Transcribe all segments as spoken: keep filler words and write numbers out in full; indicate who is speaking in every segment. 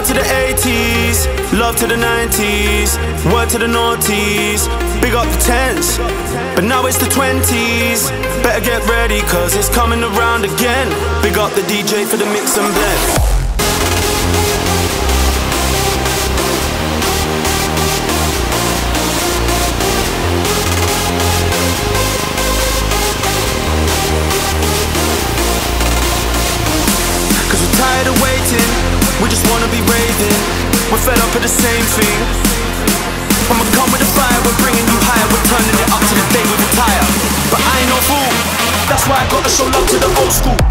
Speaker 1: to the eighties, love to the nineties, word to the noughties, big up the tens. But now it's the twenties, better get ready cause it's coming around again. Big up the D J for the mix and blend. Tired of waiting, we just wanna be raving. We're fed up of the same thing. I'ma come with the fire, we're bringing you higher. We're turning it up to the day we retire. But I ain't no fool, that's why I gotta show love to the old school.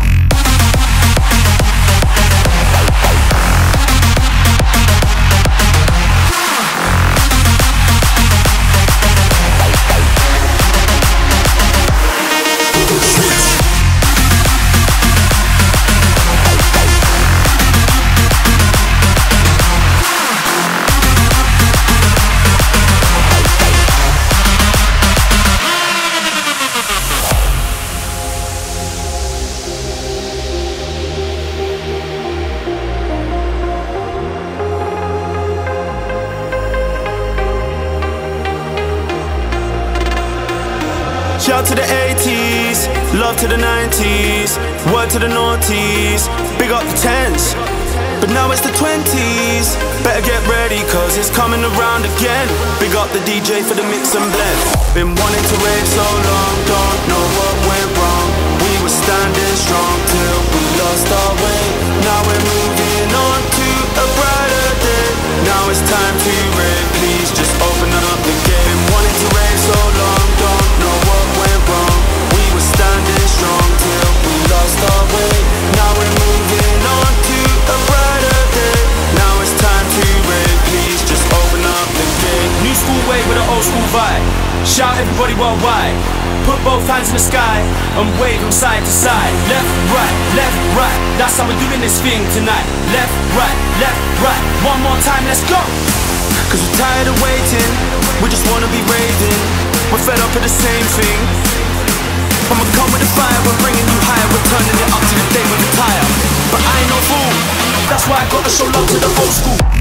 Speaker 1: Shout to the eighties, love to the nineties, word to the noughties, big up the tens. But now it's the twenties, better get ready cause it's coming around again. Big up the D J for the mix and blend. Been wanting to rave so long, don't know what went wrong. We were standing strong till we lost our way. Now we're moving on to a brighter day. Now it's time to rave, please just open up the game. Wanting to rave so long, don't know what went wrong. We were standing strong till we lost our way. Now we're moving on to a brighter day. Now it's time to rave, please just open up the game.
Speaker 2: New school way with an old school vibe. Shout everybody worldwide. Put both hands in the sky and wave from side to side. Left, right, left, right. That's how we're doing this thing tonight. Left, right, left, right. One more time, let's go.
Speaker 1: Cause we're tired of waiting, we just wanna be raving. We're fed up of the same thing. I'ma come with the fire, we're bringing you higher. We're turning it up to the day we retire. But I ain't no fool, that's why I gotta show love to the old school.